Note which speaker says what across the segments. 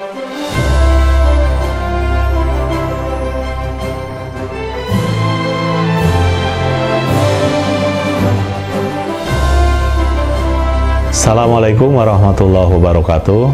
Speaker 1: Assalamualaikum warahmatullahi wabarakatuh.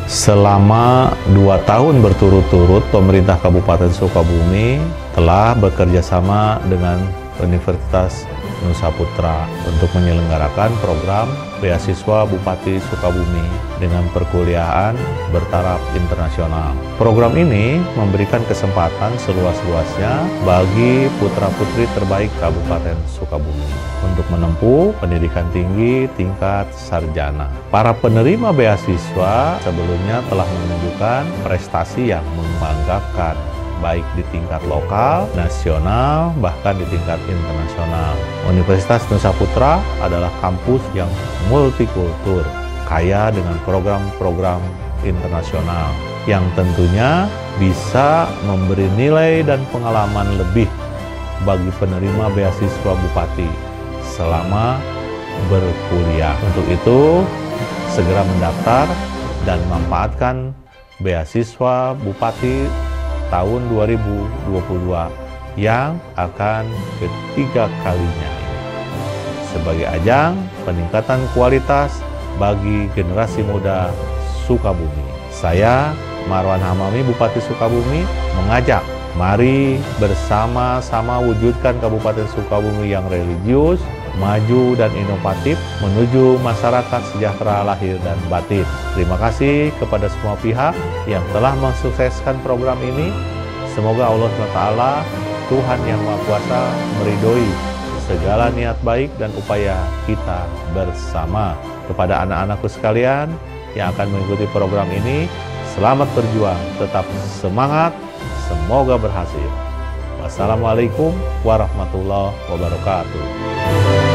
Speaker 1: Selama 2 tahun berturut-turut, pemerintah Kabupaten Sukabumi telah bekerja sama dengan Universitas Nusa Putra untuk menyelenggarakan program beasiswa Bupati Sukabumi dengan perkuliahan bertaraf internasional. Program ini memberikan kesempatan seluas-luasnya bagi putra-putri terbaik Kabupaten Sukabumi untuk menempuh pendidikan tinggi tingkat sarjana. Para penerima beasiswa sebelumnya telah menunjukkan prestasi yang membanggakan, baik di tingkat lokal, nasional, bahkan di tingkat internasional. Universitas Nusa Putra adalah kampus yang multikultur, kaya dengan program-program internasional, yang tentunya bisa memberi nilai dan pengalaman lebih bagi penerima beasiswa Bupati selama berkuliah. Untuk itu, segera mendaftar dan manfaatkan beasiswa Bupati tahun 2022 yang akan ketiga kalinya sebagai ajang peningkatan kualitas bagi generasi muda Sukabumi. Saya, Marwan Hamami, Bupati Sukabumi, mengajak mari bersama-sama wujudkan Kabupaten Sukabumi yang religius, maju dan inovatif menuju masyarakat sejahtera lahir dan batin. Terima kasih kepada semua pihak yang telah mensukseskan program ini. Semoga Allah SWT, Tuhan Yang Maha Kuasa, meridhoi segala niat baik dan upaya kita bersama. Kepada anak-anakku sekalian yang akan mengikuti program ini, selamat berjuang, tetap semangat, semoga berhasil. Wassalamualaikum warahmatullahi wabarakatuh.